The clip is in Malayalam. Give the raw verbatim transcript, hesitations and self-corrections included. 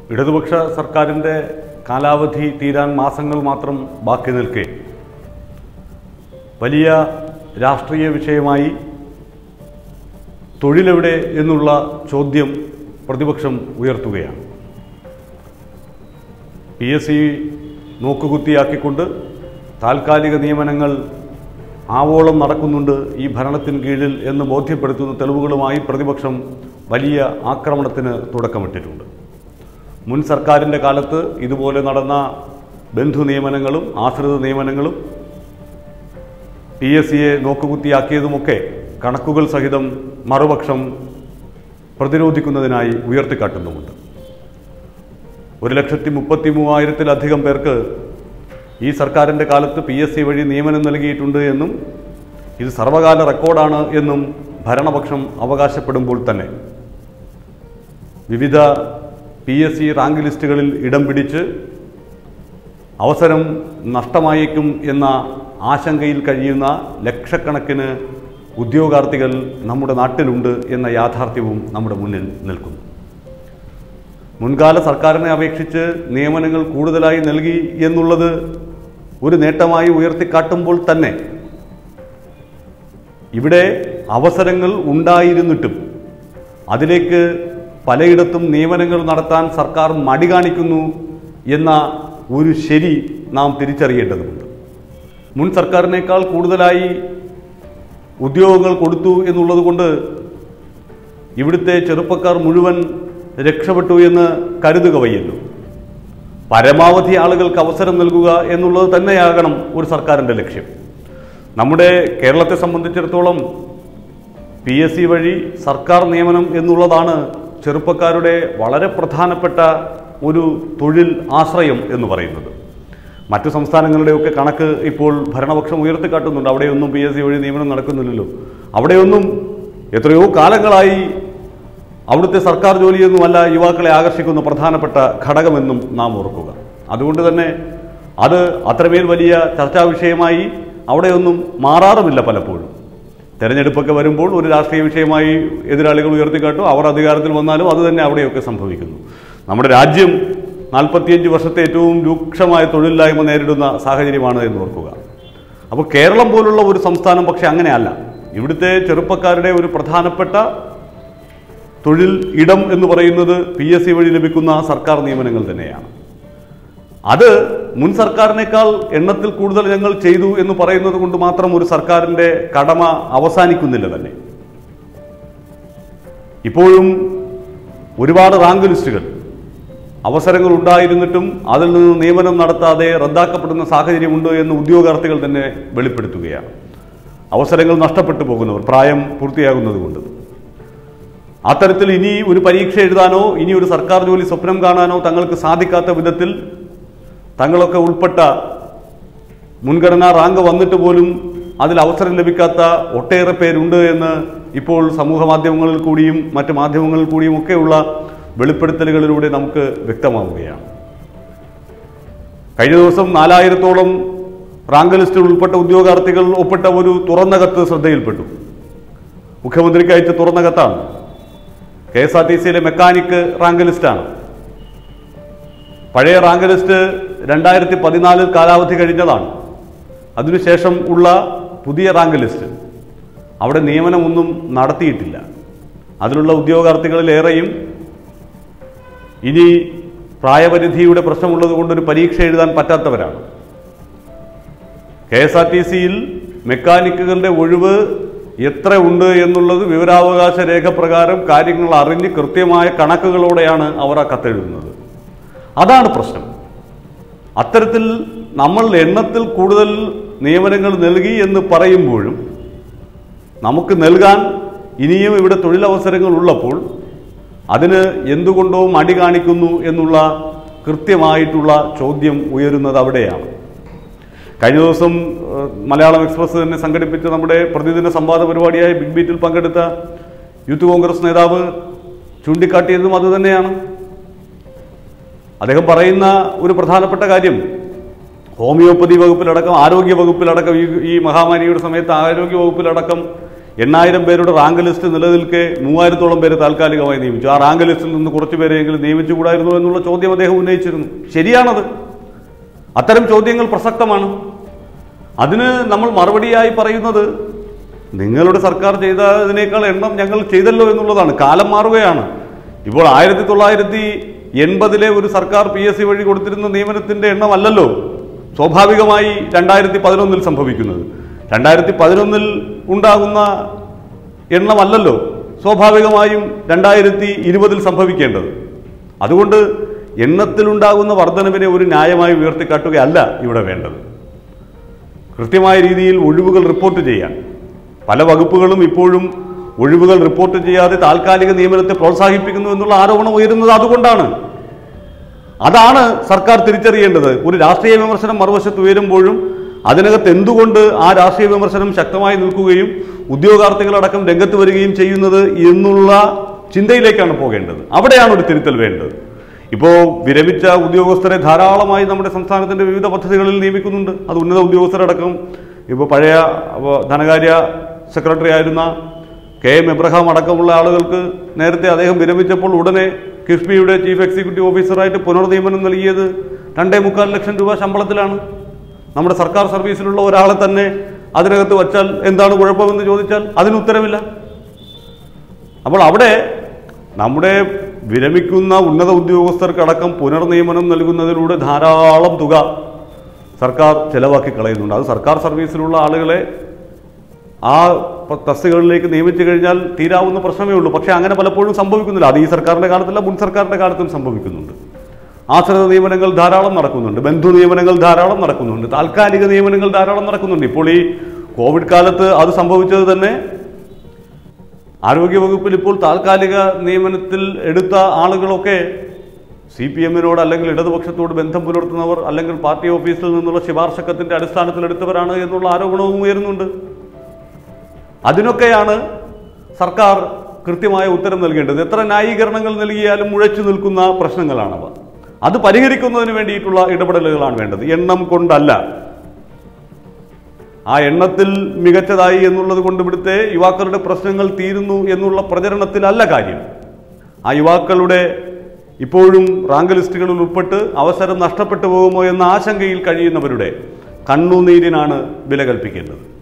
ഇടതുപക്ഷ സർക്കാരിൻ്റെ കാലാവധി തീരാൻ മാസങ്ങൾ മാത്രം ബാക്കി നിൽക്കെ വലിയ രാഷ്ട്രീയ വിഷയമായി തൊഴിലെവിടെ എന്നുള്ള ചോദ്യം പ്രതിപക്ഷം ഉയർത്തുകയാണ്. പി എസ് സി നോക്കുകുത്തിയാക്കിക്കൊണ്ട് താൽക്കാലിക നിയമനങ്ങൾ ആവോളം നടക്കുന്നുണ്ട് ഈ ഭരണത്തിന് കീഴിൽ എന്ന് ബോധ്യപ്പെടുത്തുന്ന തെളിവുകളുമായി പ്രതിപക്ഷം വലിയ ആക്രമണത്തിന് തുടക്കമിട്ടിട്ടുണ്ട്. മുൻ സർക്കാരിൻ്റെ കാലത്ത് ഇതുപോലെ നടന്ന ബന്ധു നിയമനങ്ങളും ആശ്രിത നിയമനങ്ങളും പി എസ് സിയെ നോക്കുകുത്തിയാക്കിയതുമൊക്കെ കണക്കുകൾ സഹിതം മറുപക്ഷം പ്രതിരോധിക്കുന്നതിനായി ഉയർത്തിക്കാട്ടുന്നുമുണ്ട്. ഒരു ലക്ഷത്തി മുപ്പത്തി മൂവായിരത്തിലധികം പേർക്ക് ഈ സർക്കാരിൻ്റെ കാലത്ത് പി എസ് സി വഴി നിയമനം നൽകിയിട്ടുണ്ട് എന്നും ഇത് സർവകാല റെക്കോർഡാണ് എന്നും ഭരണപക്ഷം അവകാശപ്പെടുമ്പോൾ തന്നെ വിവിധ പി എസ് സി റാങ്ക് ലിസ്റ്റുകളിൽ ഇടം പിടിച്ച് അവസരം നഷ്ടമായേക്കും എന്ന ആശങ്കയിൽ കഴിയുന്ന ലക്ഷക്കണക്കിന് ഉദ്യോഗാർത്ഥികൾ നമ്മുടെ നാട്ടിലുണ്ട് എന്ന യാഥാർത്ഥ്യവും നമ്മുടെ മുന്നിൽ നിൽക്കുന്നു. മുൻകാല സർക്കാരിനെ അപേക്ഷിച്ച് നിയമനങ്ങൾ കൂടുതലായി നൽകി എന്നുള്ളത് ഒരു നേട്ടമായി ഉയർത്തിക്കാട്ടുമ്പോൾ തന്നെ ഇവിടെ അവസരങ്ങൾ ഉണ്ടായിരുന്നിട്ടും അതിലേക്ക് പലയിടത്തും നിയമനങ്ങൾ നടത്താൻ സർക്കാർ മടി കാണിക്കുന്നു എന്ന ഒരു ശരി നാം തിരിച്ചറിയേണ്ടതുണ്ട്. മുൻ സർക്കാരിനേക്കാൾ കൂടുതലായി ഉദ്യോഗങ്ങൾ കൊടുത്തു എന്നുള്ളത് കൊണ്ട് ഇവിടുത്തെ ചെറുപ്പക്കാർ മുഴുവൻ രക്ഷപ്പെട്ടു എന്ന് കരുതുക വയ്യല്ലോ. പരമാവധി ആളുകൾക്ക് അവസരം നൽകുക എന്നുള്ളത് തന്നെയാകണം ഒരു സർക്കാരിൻ്റെ ലക്ഷ്യം. നമ്മുടെ കേരളത്തെ സംബന്ധിച്ചിടത്തോളം പി എസ് സി വഴി സർക്കാർ നിയമനം എന്നുള്ളതാണ് ചെറുപ്പക്കാരുടെ വളരെ പ്രധാനപ്പെട്ട ഒരു തൊഴിൽ ആശ്രയം എന്ന് പറയുന്നത്. മറ്റു സംസ്ഥാനങ്ങളുടെയൊക്കെ കണക്ക് ഇപ്പോൾ ഭരണപക്ഷം ഉയർത്തിക്കാട്ടുന്നുണ്ട്. അവിടെയൊന്നും പി എസ് സി വഴി നിയമനം നടക്കുന്നില്ലല്ലോ. അവിടെയൊന്നും എത്രയോ കാലങ്ങളായി അവിടുത്തെ സർക്കാർ ജോലിയൊന്നുമല്ല യുവാക്കളെ ആകർഷിക്കുന്ന പ്രധാനപ്പെട്ട ഘടകമെന്നും നാം ഓർക്കുക. അതുകൊണ്ട് തന്നെ അത് അത്രമേൽ വലിയ ചർച്ചാ വിഷയമായി അവിടെയൊന്നും മാറാറുമില്ല. പലപ്പോഴും തെരഞ്ഞെടുപ്പൊക്കെ വരുമ്പോൾ ഒരു രാഷ്ട്രീയ വിഷയമായി എതിരാളികൾ ഉയർത്തിക്കാട്ടും, അവർ അധികാരത്തിൽ വന്നാലും അത് തന്നെ അവിടെയൊക്കെ സംഭവിക്കുന്നു. നമ്മുടെ രാജ്യം നാൽപ്പത്തിയഞ്ച് വർഷത്തെ ഏറ്റവും രൂക്ഷമായ തൊഴിലില്ലായ്മ നേരിടുന്ന സാഹചര്യമാണ് എന്ന് ഓർക്കുക. അപ്പോൾ കേരളം പോലുള്ള ഒരു സംസ്ഥാനം പക്ഷേ അങ്ങനെയല്ല. ഇവിടുത്തെ ചെറുപ്പക്കാരുടെ ഒരു പ്രധാനപ്പെട്ട തൊഴിൽ ഇടം എന്ന് പറയുന്നത് പി എസ് സി വഴി ലഭിക്കുന്ന സർക്കാർ നിയമനങ്ങൾ തന്നെയാണ്. അത് മുൻ സർക്കാരിനേക്കാൾ എണ്ണത്തിൽ കൂടുതൽ ഞങ്ങൾ ചെയ്തു എന്ന് പറയുന്നത് കൊണ്ട് മാത്രം ഒരു സർക്കാരിൻ്റെ കടമ അവസാനിക്കുന്നില്ല തന്നെ. ഇപ്പോഴും ഒരുപാട് റാങ്ക് ലിസ്റ്റുകൾ അവസരങ്ങൾ ഉണ്ടായിരുന്നിട്ടും അതിൽ നിന്ന് നിയമനം നടത്താതെ റദ്ദാക്കപ്പെടുന്ന സാഹചര്യമുണ്ട് എന്ന് ഉദ്യോഗാർത്ഥികൾ തന്നെ വെളിപ്പെടുത്തുകയാണ്. അവസരങ്ങൾ നഷ്ടപ്പെട്ടു പോകുന്നവർ പ്രായം പൂർത്തിയാകുന്നത് കൊണ്ട് അത്തരത്തിൽ ഇനി ഒരു പരീക്ഷ എഴുതാനോ ഇനി ഒരു സർക്കാർ ജോലി സ്വപ്നം കാണാനോ തങ്ങൾക്ക് സാധിക്കാത്ത വിധത്തിൽ തങ്ങളൊക്കെ ഉൾപ്പെട്ട മുൻഗണനാ റാങ്ക് വന്നിട്ട് പോലും അതിൽ അവസരം ലഭിക്കാത്ത ഒട്ടേറെ പേരുണ്ട് എന്ന് ഇപ്പോൾ സമൂഹ മാധ്യമങ്ങളിൽ കൂടിയും മറ്റ് മാധ്യമങ്ങളിൽ കൂടിയും ഒക്കെയുള്ള വെളിപ്പെടുത്തലുകളിലൂടെ നമുക്ക് വ്യക്തമാവുകയാണ്. കഴിഞ്ഞ ദിവസം നാലായിരത്തോളം റാങ്ക് ലിസ്റ്റിൽ ഉൾപ്പെട്ട ഉദ്യോഗാർത്ഥികൾ ഒപ്പിട്ട ഒരു തുറന്ന കത്ത് ശ്രദ്ധയിൽപ്പെട്ടു. മുഖ്യമന്ത്രിക്ക് അയച്ച തുറന്ന കത്താണ്. കെ എസ് ആർ ടി സിയിലെ മെക്കാനിക്ക് റാങ്ക് ലിസ്റ്റാണ്. പഴയ റാങ്ക് ലിസ്റ്റ് രണ്ടായിരത്തി പതിനാലിൽ കാലാവധി കഴിഞ്ഞതാണ്. അതിനുശേഷം ഉള്ള പുതിയ റാങ്ക് ലിസ്റ്റ് അവിടെ നിയമനമൊന്നും നടത്തിയിട്ടില്ല. അതിലുള്ള ഉദ്യോഗാർത്ഥികളിലേറെയും ഇനി പ്രായപരിധിയുടെ പ്രശ്നമുള്ളത് കൊണ്ടൊരു പരീക്ഷ എഴുതാൻ പറ്റാത്തവരാണ്. കെ എസ് ആർ ടി സിയിൽ മെക്കാനിക്കുകളുടെ ഒഴിവ് എത്ര ഉണ്ട് എന്നുള്ളത് വിവരാവകാശ രേഖ പ്രകാരം കാര്യങ്ങൾ അറിഞ്ഞ് കൃത്യമായ കണക്കുകളോടെയാണ് അവർ ആ കത്തെഴുതുന്നത്. അതാണ് പ്രശ്നം. അത്തരത്തിൽ നമ്മൾ എണ്ണത്തിൽ കൂടുതൽ നിയമനങ്ങൾ നൽകി എന്ന് പറയുമ്പോഴും നമുക്ക് നൽകാൻ ഇനിയും ഇവിടെ തൊഴിലവസരങ്ങൾ ഉള്ളപ്പോൾ അതിന് എന്തുകൊണ്ടോ മടി കാണിക്കുന്നു എന്നുള്ള കൃത്യമായിട്ടുള്ള ചോദ്യം ഉയരുന്നത് അവിടെയാണ്. കഴിഞ്ഞ ദിവസം മലയാളം എക്സ്പ്രസ് തന്നെ സംഘടിപ്പിച്ച നമ്മുടെ പ്രതിദിന സംവാദ പരിപാടിയായ ബിഗ് ബീറ്റിൽ പങ്കെടുത്ത യൂത്ത് കോൺഗ്രസ് നേതാവ് ചൂണ്ടിക്കാട്ടിയതും അതുതന്നെയാണ്. അദ്ദേഹം പറയുന്ന ഒരു പ്രധാനപ്പെട്ട കാര്യം ഹോമിയോപ്പതി വകുപ്പിലടക്കം ആരോഗ്യ വകുപ്പിലടക്കം ഈ ഈ മഹാമാരിയുടെ സമയത്ത് ആരോഗ്യ വകുപ്പിലടക്കം എണ്ണായിരം പേരുടെ റാങ്ക് ലിസ്റ്റ് നിലനിൽക്കെ മൂവായിരത്തോളം പേര് താൽക്കാലികമായി നിയമിച്ചു. ആ റാങ്ക് ലിസ്റ്റിൽ നിന്ന് കുറച്ച് പേരെങ്കിലും നിയമിച്ചുകൂടായിരുന്നു എന്നുള്ള ചോദ്യം അദ്ദേഹം ഉന്നയിച്ചിരുന്നു. ശരിയാണത്. അത്തരം ചോദ്യങ്ങൾ പ്രസക്തമാണ്. അതിന് നമ്മൾ മറുപടിയായി പറയുന്നത് നിങ്ങളുടെ സർക്കാർ ചെയ്തതിനേക്കാൾ എണ്ണം ഞങ്ങൾ ചെയ്തല്ലോ എന്നുള്ളതാണ്. കാലം മാറുകയാണ്. ഇപ്പോൾ ആയിരത്തി തൊള്ളായിരത്തി എൺപതിലെ ഒരു സർക്കാർ പി എസ് സി വഴി കൊടുത്തിരുന്ന നിയമനത്തിൻ്റെ എണ്ണമല്ലല്ലോ സ്വാഭാവികമായി രണ്ടായിരത്തി പതിനൊന്നിൽ സംഭവിക്കുന്നത്. രണ്ടായിരത്തി പതിനൊന്നിൽ ഉണ്ടാകുന്ന എണ്ണമല്ലല്ലോ സ്വാഭാവികമായും രണ്ടായിരത്തി ഇരുപതിൽ സംഭവിക്കേണ്ടത്. അതുകൊണ്ട് എണ്ണത്തിലുണ്ടാകുന്ന വർധനവിനെ ഒരു ന്യായമായി ഉയർത്തിക്കാട്ടുകയല്ല ഇവിടെ വേണ്ടത്. കൃത്യമായ രീതിയിൽ ഒഴിവുകൾ റിപ്പോർട്ട് ചെയ്യാൻ പല വകുപ്പുകളും ഇപ്പോഴും ഒഴിവുകൾ റിപ്പോർട്ട് ചെയ്യാതെ താൽക്കാലിക നിയമനത്തെ പ്രോത്സാഹിപ്പിക്കുന്നു എന്നുള്ള ആരോപണം ഉയരുന്നത് അതുകൊണ്ടാണ്. അതാണ് സർക്കാർ തിരിച്ചറിയേണ്ടത്. ഒരു രാഷ്ട്രീയ വിമർശനം മറുവശത്ത് ഉയരുമ്പോഴും അതിനകത്ത് എന്തുകൊണ്ട് ആ രാഷ്ട്രീയ വിമർശനം ശക്തമായി നിൽക്കുകയും ഉദ്യോഗാർത്ഥികളടക്കം രംഗത്ത് വരികയും ചെയ്യുന്നത് എന്നുള്ള ചിന്തയിലേക്കാണ് പോകേണ്ടത്. അവിടെയാണ് ഒരു തിരുത്തൽ വേണ്ടത്. ഇപ്പോൾ വിരമിച്ച ഉദ്യോഗസ്ഥരെ ധാരാളമായി നമ്മുടെ സംസ്ഥാനത്തിൻ്റെ വിവിധ പദ്ധതികളിൽ നിയമിക്കുന്നുണ്ട്. അത് ഉന്നത ഉദ്യോഗസ്ഥരടക്കം. ഇപ്പോൾ പഴയ ധനകാര്യ സെക്രട്ടറി ആയിരുന്ന കെ എം എബ്രഹാം അടക്കമുള്ള ആളുകൾക്ക് നേരത്തെ അദ്ദേഹം വിരമിച്ചപ്പോൾ ഉടനെ കിഫ്ബിയുടെ ചീഫ് എക്സിക്യൂട്ടീവ് ഓഫീസറായിട്ട് പുനർനിയമനം നൽകിയത് രണ്ടേ മുക്കാൽ ലക്ഷം രൂപ ശമ്പളത്തിലാണ്. നമ്മുടെ സർക്കാർ സർവീസിലുള്ള ഒരാളെ തന്നെ അതിനകത്ത് വച്ചാൽ എന്താണ് കുഴപ്പമെന്ന് ചോദിച്ചാൽ അതിന് ഉത്തരമില്ല. അപ്പോൾ അവിടെ നമ്മുടെ വിരമിക്കുന്ന ഉന്നത ഉദ്യോഗസ്ഥർക്കടക്കം പുനർനിയമനം നൽകുന്നതിലൂടെ ധാരാളം തുക സർക്കാർ ചെലവാക്കി കളയുന്നുണ്ട്. അത് സർക്കാർ സർവീസിലുള്ള ആളുകളെ ആ തസ്തികകളിലേക്ക് നിയമിച്ചു കഴിഞ്ഞാൽ തീരാവുന്ന പ്രശ്നമേ ഉള്ളൂ. പക്ഷേ അങ്ങനെ പലപ്പോഴും സംഭവിക്കുന്നില്ല. അത് ഈ സർക്കാരിൻ്റെ കാലത്തല്ല, മുൻ സർക്കാരിൻ്റെ കാലത്തും സംഭവിക്കുന്നുണ്ട്. ആശ്രിത നിയമനങ്ങൾ ധാരാളം നടക്കുന്നുണ്ട്, ബന്ധു നിയമനങ്ങൾ ധാരാളം നടക്കുന്നുണ്ട്, താൽക്കാലിക നിയമനങ്ങൾ ധാരാളം നടക്കുന്നുണ്ട്. ഇപ്പോൾ ഈ കോവിഡ് കാലത്ത് അത് സംഭവിച്ചത് തന്നെ ആരോഗ്യവകുപ്പിൽ ഇപ്പോൾ താൽക്കാലിക നിയമനത്തിൽ എടുത്ത ആളുകളൊക്കെ സി പി എമ്മിനോട് അല്ലെങ്കിൽ ഇടതുപക്ഷത്തോട് ബന്ധം പുലർത്തുന്നവർ അല്ലെങ്കിൽ പാർട്ടി ഓഫീസിൽ നിന്നുള്ള ശുപാർശക്കത്തിൻ്റെ അടിസ്ഥാനത്തിൽ എടുത്തവരാണ് എന്നുള്ള ആരോപണവും ഉയരുന്നുണ്ട്. അതിനൊക്കെയാണ് സർക്കാർ കൃത്യമായ ഉത്തരം നൽകേണ്ടത്. എത്ര ന്യായീകരണങ്ങൾ നൽകിയാലും മുഴച്ചു നിൽക്കുന്ന പ്രശ്നങ്ങളാണവ. അത് പരിഹരിക്കുന്നതിന് വേണ്ടിയിട്ടുള്ള ഇടപെടലുകളാണ് വേണ്ടത്, എണ്ണം കൊണ്ടല്ല. ആ എണ്ണത്തിൽ മികച്ചതായി എന്നുള്ളത് കൊണ്ട് ഇവിടുത്തെ യുവാക്കളുടെ പ്രശ്നങ്ങൾ തീരുന്നു എന്നുള്ള പ്രചരണത്തിലല്ല കാര്യം. ആ യുവാക്കളുടെ ഇപ്പോഴും റാങ്ക് ലിസ്റ്റുകളിൽ ഉൾപ്പെട്ട് അവസരം നഷ്ടപ്പെട്ടു പോകുമോ എന്ന ആശങ്കയിൽ കഴിയുന്നവരുടെ കണ്ണുനീരിനാണ് വില കൽപ്പിക്കേണ്ടത്.